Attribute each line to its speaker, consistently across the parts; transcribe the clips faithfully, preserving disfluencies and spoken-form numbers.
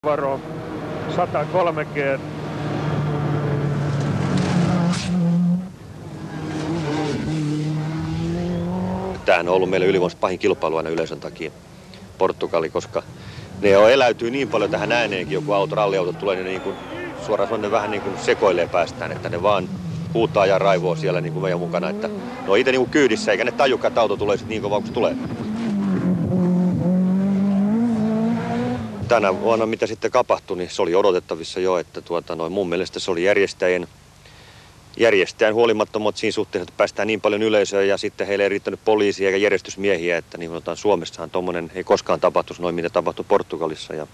Speaker 1: varo sata kolmekymmentä.
Speaker 2: Tämähän on ollut meille ylivoimaisesti pahin kilpailu aina yleisön takia, Portugali, koska ne on eläytyy niin paljon tähän ääneenkin, joku auto, ralliauto tulee, niin, niin kuin, suoraan sanoen ne vähän niin kuin sekoilee päästään, että ne vaan huutaa ja raivoo siellä niin kuin meidän mukana, että ne on itse niin kuin kyydissä, eikä ne tajukaan, että auto tulee sitten niin kovaa, kun se tulee. Tänä vuonna, mitä sitten tapahtui, niin se oli odotettavissa jo, että tuota, noin, mun mielestä se oli järjestäjien, järjestäjän huolimattomat siinä suhteessa, että päästään niin paljon yleisöä ja sitten heille ei riittänyt poliisia eikä järjestysmiehiä, että niin kuin Suomessahan tuommoinen ei koskaan tapahtuisi noin, mitä tapahtui Portugalissa. Ja...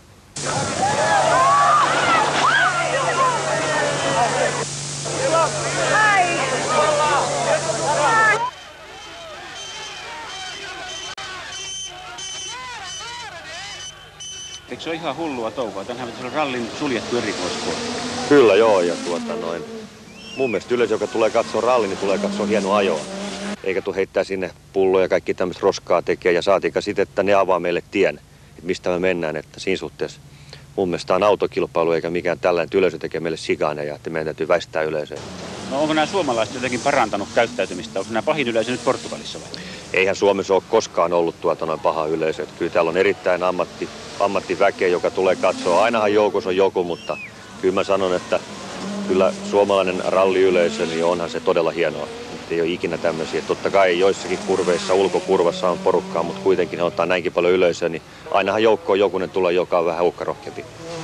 Speaker 3: Eikö se ole ihan hullua touhua? Tänhän on rallin suljettu erikoispuolella.
Speaker 2: Kyllä joo, ja tuota noin. Mun mielestä yleisö, joka tulee katsoa rallin, niin tulee katsoa hienoa ajoa. Eikä tule heittää sinne pulloja ja kaikki tämmöistä roskaa tekee. Ja saatiinkaan sitten, että ne avaa meille tien, että mistä me mennään. Että siinä suhteessa mun mielestä on autokilpailu eikä mikään tällainen, että yleisö tekee meille sigaaneja, että meidän täytyy väistää yleisöä.
Speaker 3: No onko nämä suomalaiset jotenkin parantanut käyttäytymistä? Onko nämä pahin yleisö nyt Portugalissa vai?
Speaker 2: Eihän Suomessa ole koskaan ollut tuota noin paha yleisö. Että kyllä täällä on erittäin ammatti, ammattiväkeä, joka tulee katsoa. Ainahan joukossa on joku, mutta kyllä mä sanon, että kyllä suomalainen ralliyleisö, niin onhan se todella hienoa. Että ei ole ikinä tämmöisiä. Totta kai joissakin kurveissa, ulkokurvassa on porukkaa, mutta kuitenkin he ottaa näinkin paljon yleisöä, niin ainahan joukkoon jokunen tulee, joka on vähän hukkarohkeampi.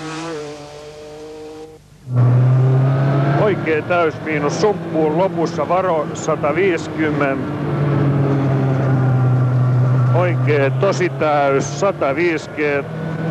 Speaker 1: Oikea täysmiinus sumppuun lopussa varo sata viisikymmentä. Oikea tosi täys sata viisikymmentä.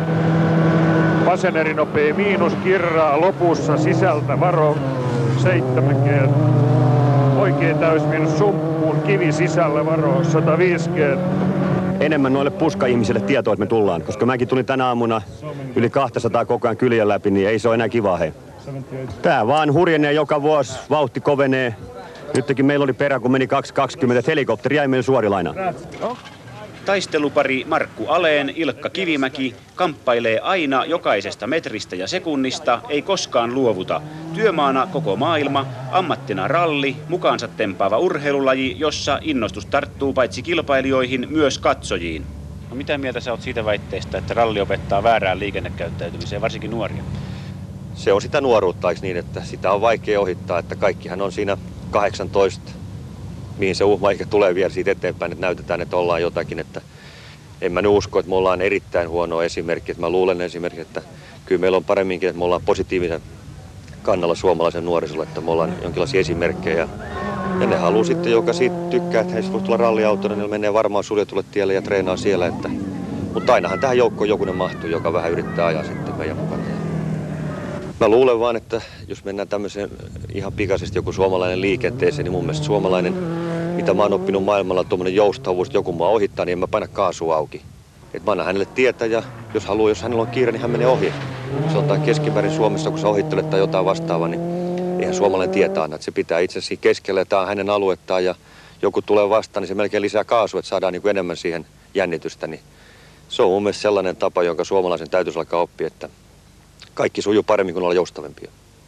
Speaker 1: Vasenerinopea miinus kirraa lopussa sisältä varo seitsemänkymmentä. Oikea täysmiinus sumppuun kivi sisällä varo sata viisikymmentä.
Speaker 4: Enemmän noille puska-ihmisille tietoa, että me tullaan, koska mäkin tulin tänä aamuna yli kaksisataa koko ajan kyljen läpi, niin ei se ole enää kivaa he. Tää vaan hurjenee joka vuosi, vauhti kovenee. Nytkin meillä oli perä, kun meni kaksi kaksikymmentä, että helikopteri jäi meille suorilainaan.
Speaker 3: Taistelupari Markku Aleen, Ilkka Kivimäki kamppailee aina jokaisesta metristä ja sekunnista, ei koskaan luovuta. Työmaana koko maailma, ammattina ralli, mukaansa tempaava urheilulaji, jossa innostus tarttuu paitsi kilpailijoihin, myös katsojiin. No mitä mieltä sä oot siitä väitteestä, että ralli opettaa väärään liikennekäyttäytymiseen, varsinkin nuoria?
Speaker 2: Se on sitä nuoruutta, eikö niin, että sitä on vaikea ohittaa, että kaikkihan on siinä kahdeksantoista, mihin se uhma ehkä tulee vielä siitä eteenpäin, että näytetään, että ollaan jotakin, että en mä nyt usko, että me ollaan erittäin huono esimerkki, että mä luulen esimerkiksi, että kyllä meillä on paremminkin, että me ollaan positiivisen kannalla suomalaisen nuorisolla, että me ollaan jonkinlaisia esimerkkejä ja ne haluaa sitten, joka siitä tykkää, että heistä voi tulla ralliautona, niin menee varmaan suljetulle tielle ja treenaa siellä, että mutta ainahan tähän joukkoon jokunen mahtuu, joka vähän yrittää ajaa sitten meidän mukana. Mä luulen vaan, että jos mennään tämmöiseen ihan pikaisesti joku suomalainen liikenteeseen, niin mun mielestä suomalainen, mitä mä oon oppinut maailmalla, tuommoinen joustavuus, että joku mua ohittaa, niin en mä paina kaasua auki. Et mä annan hänelle tietää ja jos haluaa, jos hänellä on kiire, niin hän menee ohi. Se on keskimäärin Suomessa, kun sä ohittelet tai jotain vastaavaa, niin eihän suomalainen tietää aina, että se pitää itse asiassa keskellä ja tää on hänen aluettaan ja joku tulee vastaan, niin se melkein lisää kaasua, että saadaan niin kuin enemmän siihen jännitystä. Niin se on mun mielestä sellainen tapa, jonka suomalaisen täytyisi alkaa oppia, että kaikki sujuu paremmin kuin olla joustavempia.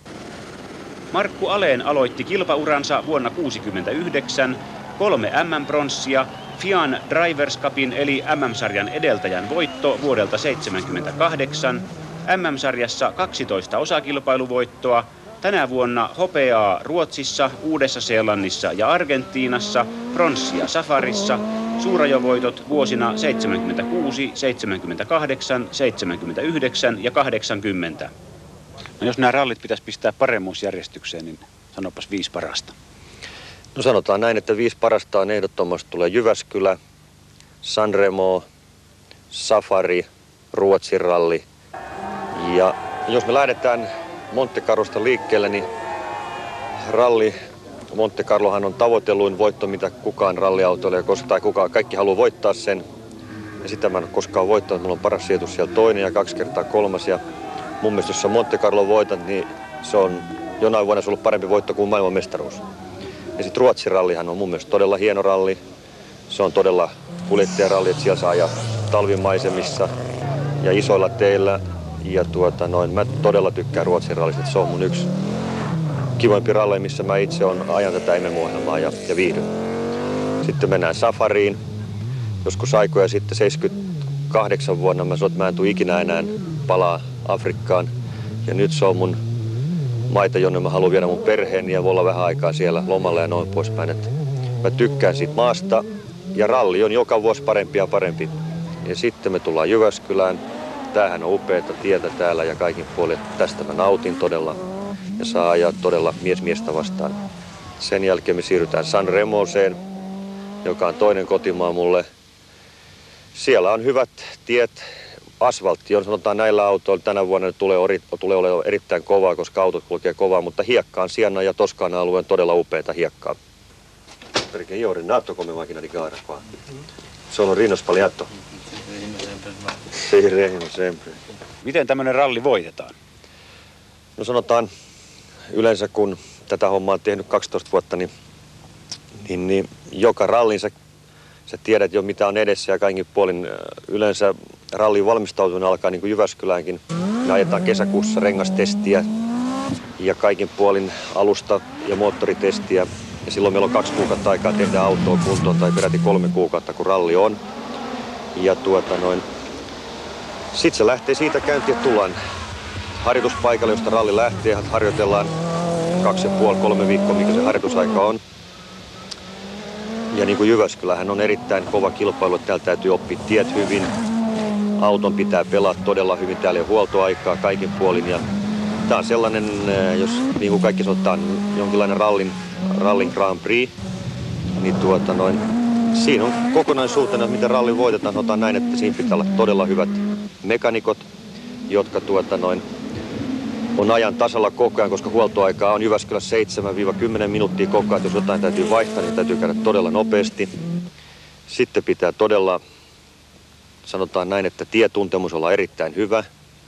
Speaker 3: Markku Aleen aloitti kilpauransa vuonna tuhatyhdeksänsataakuusikymmentäyhdeksän, kolme äm äm-pronssia, Fian Drivers Cupin eli äm äm-sarjan edeltäjän voitto vuodelta seitsemänkymmentäkahdeksan, äm äm-sarjassa kaksitoista osakilpailuvoittoa, tänä vuonna hopeaa Ruotsissa, Uudessa-Seelannissa ja Argentiinassa, pronssia Safarissa, suurajovoitot vuosina seitsemänkymmentäkuusi, seitsemänkymmentäkahdeksan, seitsemänkymmentäyhdeksän ja kahdeksankymmentä. No jos nämä rallit pitäisi pistää paremmuusjärjestykseen, niin sanopas viisi parasta.
Speaker 2: No sanotaan näin, että viisi parasta on ehdottomasti tulee Jyväskylä, Sanremo, Safari, Ruotsin ralli. Ja jos me lähdetään Monte Carlosta liikkeelle, niin ralli Monte Carlohan on tavoitelluin voitto, mitä kukaan ralliautoilija koskaan, kukaan, kaikki haluaa voittaa sen. Ja sitä mä en ole koskaan voittanut, mulla on paras sijoitus siellä toinen ja kaksi kertaa kolmas. Ja mun mielestä jos sä Monte Carlo voitat, niin se on jonain vuonna ollut parempi voitto kuin maailmanmestaruus. Ja sitten Ruotsin rallihan on mun mielestä todella hieno ralli. Se on todella kuljettajaralli, että siellä saa ajaa talvimaisemissa ja isoilla teillä. Ja tuota noin, mä todella tykkään Ruotsin rallista. Se on mun yksi kivempi ralli, missä mä itse on ajan tätä M M-ohjelmaa ja, ja viihdyn. Sitten mennään safariin. Joskus aikoja sitten seitsemänkymmentäkahdeksan vuonna mä sanoin, että mä en tule ikinä enää palaa Afrikkaan. Ja nyt se on mun maita, jonne mä haluan viedä mun perheeni ja voi olla vähän aikaa siellä lomalla ja noin poispäin. Et mä tykkään siitä maasta ja ralli on joka vuosi parempi ja parempi. Ja sitten me tullaan Jyväskylään. Tämähän on upeata tietä täällä ja kaikin puolin. Tästä mä nautin todella ja saa ajaa todella mies miestä vastaan. Sen jälkeen me siirrytään San Remoseen, joka on toinen kotimaa mulle. Siellä on hyvät tiet. Asfaltti on, sanotaan näillä autoilla, tänä vuonna tulee, ori, tulee olemaan erittäin kovaa, koska autot kulkee kovaa, mutta hiekka on Sienna ja Toskana alueen todella upeata hiekkaa. Perché io ho rinnato come macchina di gara qua. Sono Rino Spagliato. Sì, Reino sempre.
Speaker 3: Miten tämmöinen ralli voitetaan?
Speaker 2: No sanotaan, yleensä kun tätä hommaa on tehnyt kaksitoista vuotta, niin, niin, niin joka rallin sä, sä tiedät jo mitä on edessä ja kaikin puolin yleensä rallin valmistautuminen alkaa niin kuin Jyväskyläänkin. Me ajetaan kesäkuussa rengastestiä ja kaikin puolin alusta ja moottoritestiä. Ja silloin meillä on kaksi kuukautta aikaa tehdä autoa kuntoon tai peräti kolme kuukautta kun ralli on. Ja tuota noin. Sitten se lähtee siitä käyntiin, että tullaan harjoituspaikalle, josta ralli lähtee. Harjoitellaan kaksi ja puoli, kolme viikkoa, mikä se harjoitusaika on. Ja niin kuin Jyväskylähän on erittäin kova kilpailu, että täällä täytyy oppia tiet hyvin. Auton pitää pelaa todella hyvin, täällä ei huoltoaikaa kaikin puolin. Ja tää on sellainen, jos niin kuin kaikki sanotaan, jonkinlainen rallin, rallin Grand Prix. Niin tuota noin, siinä on kokonaisuutena, miten ralli voitetaan. Sanotaan näin, että siinä pitää olla todella hyvät mekanikot, jotka tuota noin, on ajan tasalla koko ajan, koska huoltoaikaa on Jyväskylässä seitsemän kymmenen minuuttia koko ajan. Jos jotain täytyy vaihtaa, niin täytyy käydä todella nopeasti. Sitten pitää todella, sanotaan näin, että tietuntemus olla erittäin hyvä.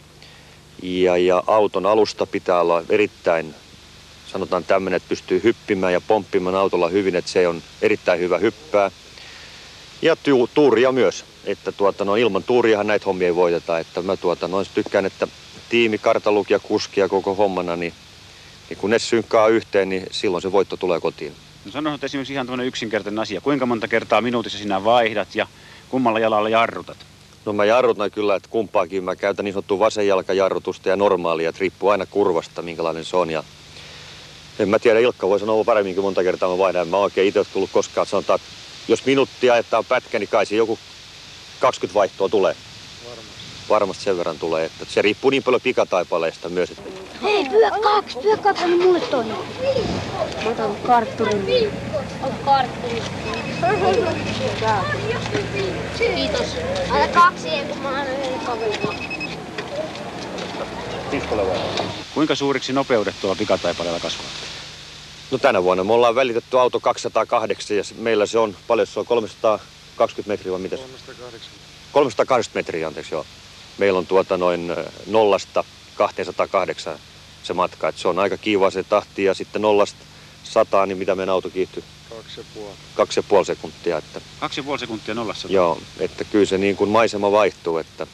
Speaker 2: Ja, ja auton alusta pitää olla erittäin, sanotaan tämmöinen, että pystyy hyppimään ja pomppimaan autolla hyvin, että se on erittäin hyvä hyppää. Ja tu- tuuria myös, että tuota, no, ilman tuuriahan näitä hommia ei voiteta. Että mä tuota, no, tykkään, että tiimi, kartalukija, kuski ja koko hommana, niin, niin kun ne synkkaa yhteen, niin silloin se voitto tulee kotiin.
Speaker 3: No sanotaan esimerkiksi ihan tämmöinen yksinkertainen asia. Kuinka monta kertaa minuutissa sinä vaihdat ja kummalla jalalla jarrutat?
Speaker 2: No mä jarrutan kyllä, että kumpaakin. Mä käytän niin sanottua vasenjalkajarrutusta ja normaalia, että riippuu aina kurvasta, minkälainen se on. Ja en mä tiedä, Ilkka voi sanoa paremminkin monta kertaa mä vaihdan. Mä oon oikein itse tullut koskaan, että sanotaan, että jos minuuttia ajetaan pätkä, niin kai se joku kaksikymmentä vaihtoa tulee. Varmasti. Varmasti sen verran tulee, että se riippuu niin paljon pikataipaleista myös. Että...
Speaker 5: Hei, pyö kaksi, pyö kaksi, anna mulle toinen. Mä otan kartturin. On kartturi. Kiitos. Anna kaksi, kun mä annan yhden kaverilla.
Speaker 3: Kuinka suuriksi nopeudet tuolla pikataipaleella kasvaa?
Speaker 2: No tänä vuonna me ollaan välitetty auto kaksisataakahdeksan ja meillä se on, paljon se on, kolmesataakaksikymmentä metriä vai mitä? kolmesataakahdeksankymmentä. kolmesataakahdeksankymmentä metriä, anteeksi joo. Meillä on tuota noin nollasta kaksisataakahdeksan se matka, että se on aika kiivaa se tahti ja sitten nollasta sataan, niin mitä meidän auto kiihtyy?
Speaker 6: Kaksi ja puoli.
Speaker 2: Kaksi ja puoli sekuntia. Että...
Speaker 3: Kaksi ja puoli sekuntia nollassa?
Speaker 2: Joo, että kyllä se niin kuin maisema vaihtuu, että...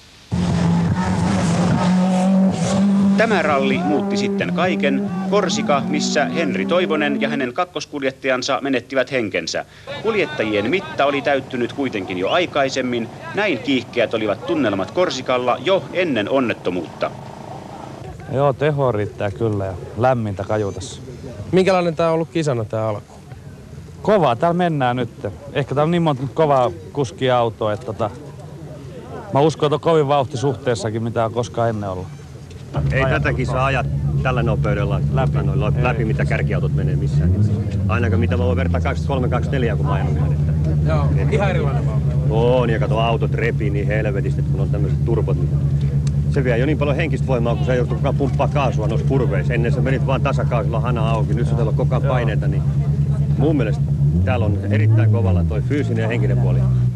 Speaker 3: Tämä ralli muutti sitten kaiken. Korsika, missä Henri Toivonen ja hänen kakkoskuljettajansa menettivät henkensä. Kuljettajien mitta oli täyttynyt kuitenkin jo aikaisemmin. Näin kiihkeät olivat tunnelmat Korsikalla jo ennen onnettomuutta.
Speaker 7: Joo, teho riittää kyllä ja lämmintä kajutassa.
Speaker 6: Minkälainen tää on ollut kisana tää alku?
Speaker 7: Kovaa täällä mennään nyt. Ehkä täällä on niin monta kovaa kuskia autoa, että tota, mä uskon, että on kovin vauhti suhteessakin, mitä on koskaan ennen ollut.
Speaker 4: Ei tätäkin saa ajaa tällä nopeudella läpi, noin, läpi mitä kärkiautot menee missään. Ainakaan mitä mä voin vertaa kaksikymmentäkolme kaksikymmentäneljä kun mä ajanut hänet.
Speaker 6: Joo, et, ihan erilainen vauhti.
Speaker 4: On, ja kato autot repii niin helvetisti, kun on tämmöiset turbot. Niin se vie jo niin paljon henkistä voimaa, kun sä joutuu koko ajan pumppaa kaasua noissa kurveissa. Ennen sä menit vaan tasakaasulla hana auki, nyt sä teillä on koko ajan paineita. Niin mun mielestä täällä on erittäin kovalla toi fyysinen ja henkinen puoli.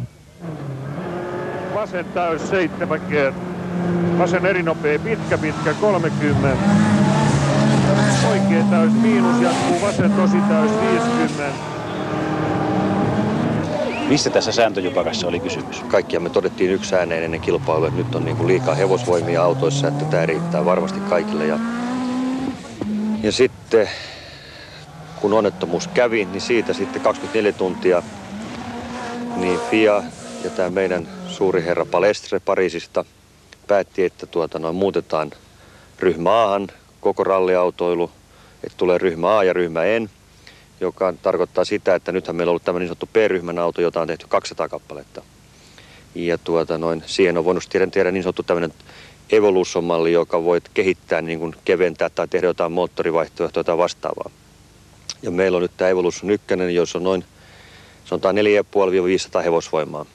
Speaker 1: Vasen täys seitsemänkymmentä. Vasen erinopea, pitkä pitkä kolmekymmentä. Oikea täys miinus jatkuu, vasen tosi täys viisikymmentä.
Speaker 3: Mistä tässä sääntöjupakassa oli kysymys?
Speaker 2: Kaikkia me todettiin yksi ääneen ennen kilpailua, että nyt on niin kuin liikaa hevosvoimia autoissa, että tämä riittää varmasti kaikille. Ja, ja sitten kun onnettomuus kävi, niin siitä sitten kaksikymmentäneljä tuntia niin F I A ja tämä meidän suuri herra Palestre Pariisista päätti, että tuota, noin, muutetaan ryhmä A:han koko ralliautoilu, että tulee ryhmä A ja ryhmä N, joka tarkoittaa sitä, että nythän meillä on ollut tämmöinen niin sanottu P-ryhmän auto, jota on tehty kaksisataa kappaletta. Ja tuota, noin, siihen on voinut tehdä niin sanottu tämmöinen Evolution-malli, joka voi kehittää, niin kuin keventää tai tehdä jotain moottorivaihtoehtoja tai vastaavaa. Ja meillä on nyt tämä Evolution yksi, jossa on noin sanotaan neljä pilkku viisi viisisataa hevosvoimaa.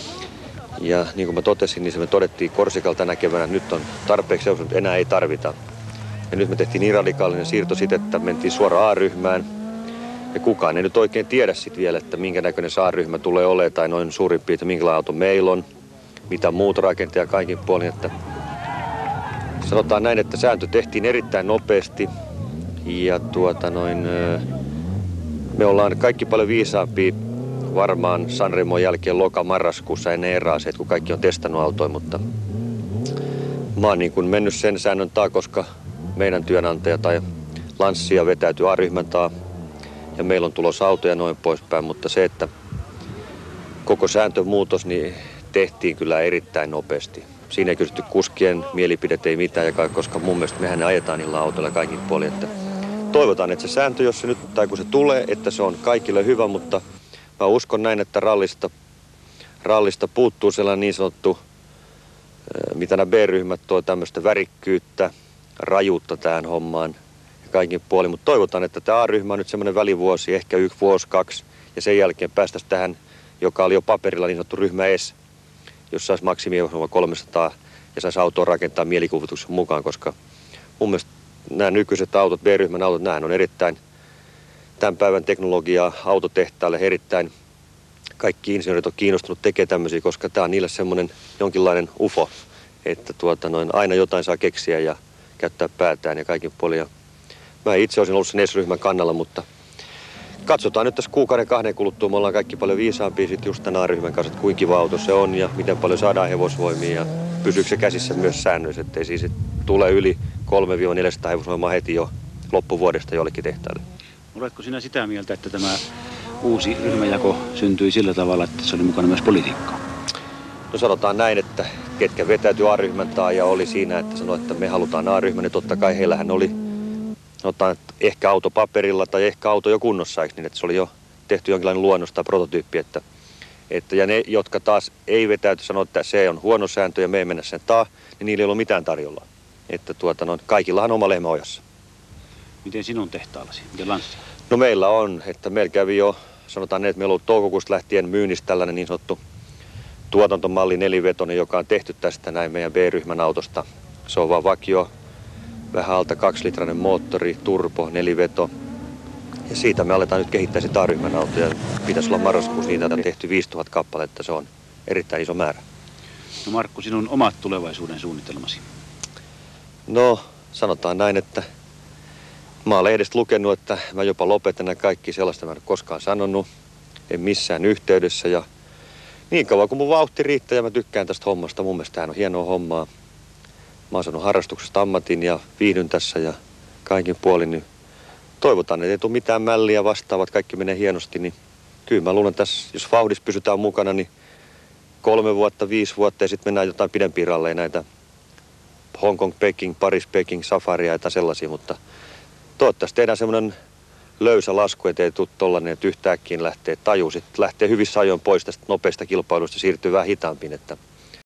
Speaker 2: Ja niin kuin mä totesin, niin se me todettiin Korsikalta tänä keväänä, että nyt on tarpeeksi hevosvoimaa, mutta enää ei tarvita. Ja nyt me tehtiin niin radikaalinen siirto sitten, että mentiin suoraan A-ryhmään. Ja kukaan ei nyt oikein tiedä sitten vielä, että minkä näköinen se A-ryhmä tulee olemaan tai noin suurin piirtein minkälainen auto meillä on, mitä muut rakenteja kaikin puolin. Että sanotaan näin, että sääntö tehtiin erittäin nopeasti ja tuota noin, me ollaan kaikki paljon viisaampia varmaan Sanremon jälkeen loka-marraskuussa ennen eraaseet, kun kaikki on testannut autoja, mutta mä oon niin kuin mennyt sen säännön taa, koska meidän työnantaja tai Lanssia vetäytyy A-ryhmän taa ja meillä on tulossa autoja noin poispäin, mutta se, että koko sääntömuutos niin tehtiin kyllä erittäin nopeasti. Siinä ei kysytty kuskien mielipiteet, ei mitään, koska mun mielestä mehän ne ajetaan niillä autoilla kaikin puolin. Että toivotaan, että se sääntö, jos se nyt, tai kun se tulee, että se on kaikille hyvä, mutta mä uskon näin, että rallista, rallista puuttuu sellainen niin sanottu, mitä nämä B-ryhmät tuo tämmöistä värikkyyttä, rajuutta tähän hommaan ja kaikin puolin. Mutta toivotaan, että tämä A-ryhmä on nyt semmoinen välivuosi, ehkä yksi vuosi, kaksi, ja sen jälkeen päästäisiin tähän, joka oli jo paperilla niin sanottu ryhmä S, jos saisi maksimihevosvoima kolmesataa ja saisi autoa rakentaa mielikuvituksen mukaan, koska mun mielestä nämä nykyiset autot, B-ryhmän autot, nämä on erittäin tämän päivän teknologiaa autotehtaalle erittäin. Kaikki insinöörit on kiinnostunut tekemään tämmöisiä, koska tämä on niille semmoinen jonkinlainen ufo, että tuota noin, aina jotain saa keksiä ja käyttää päätään ja kaikin puolin. Ja mä itse olisin ollut sen S-ryhmän kannalla, mutta katsotaan nyt tässä kuukauden kahden kuluttua. Me ollaan kaikki paljon viisaampia sitten just tämän A-ryhmän kanssa, että kuinka kiva auto se on ja miten paljon saadaan hevosvoimia ja pysyykö se käsissä myös säännöissä, ettei siis tule yli kolme neljäsataa hevosvoimaa heti jo loppuvuodesta jollekin tehtaalle.
Speaker 3: Oletko sinä sitä mieltä, että tämä uusi ryhmäjako syntyi sillä tavalla, että se oli mukana myös politiikkaa?
Speaker 2: No sanotaan näin, että ketkä vetäytyi A-ryhmän taa ja oli siinä, että sanoi, että me halutaan A-ryhmän, niin totta kai heillähän oli sanotaan, että ehkä auto paperilla tai ehkä auto jo kunnossa, eikö niin, että se oli jo tehty jonkinlainen luonnos tai prototyyppi, että, että ja ne, jotka taas ei vetäyty, sanoi, että se on huono sääntö ja me ei mennä sen taa, niin niillä ei ollut mitään tarjolla. Että tuota, no, kaikillahan on oma lehmä ojassa.
Speaker 3: Miten sinun tehtaallasi? Miten Lanssi?
Speaker 2: No meillä on, että meillä kävi jo, sanotaan ne, että meillä on ollut toukokuusta lähtien myynnissä tällainen niin sanottu tuotantomalli nelivetonen, joka on tehty tästä näin meidän B-ryhmän autosta. Se on vaan vakio, vähän alta kaksilitrainen moottori, turbo, neliveto. Ja siitä me aletaan nyt kehittää sitä A-ryhmän autoja. Pitäisi olla marraskuussa niitä on tehty viisituhatta kappaletta, se on erittäin iso määrä.
Speaker 3: No Markku, sinun omat tulevaisuuden suunnitelmasi?
Speaker 2: No sanotaan näin, että mä olen lehdestä lukenut, että mä jopa lopetan nämä kaikki sellaista, mä en ole koskaan sanonut, en missään yhteydessä. Ja niin kauan kun mun vauhti riittää ja mä tykkään tästä hommasta, mun mielestä tämähän on hienoa hommaa. Mä oon saanut harrastuksesta ammatin ja viihdyn tässä ja kaikin puolin, niin toivotaan, että ei tule mitään mälliä vastaavat, kaikki menee hienosti, niin kyllä mä luulen tässä, jos vauhdissa pysytään mukana, niin kolme vuotta, viisi vuotta ja sitten mennään jotain pidempiä ralleja, näitä Hong Kong, Peking, Paris, Peking, Safaria ja sellaisia, mutta toivottavasti tehdään semmoinen löysä lasku, ettei tule tollainen, että yhtäkkiä lähtee taju, sitten lähtee hyvissä ajoin pois tästä nopeasta kilpailusta ja siirtyy vähän hitaampiin, että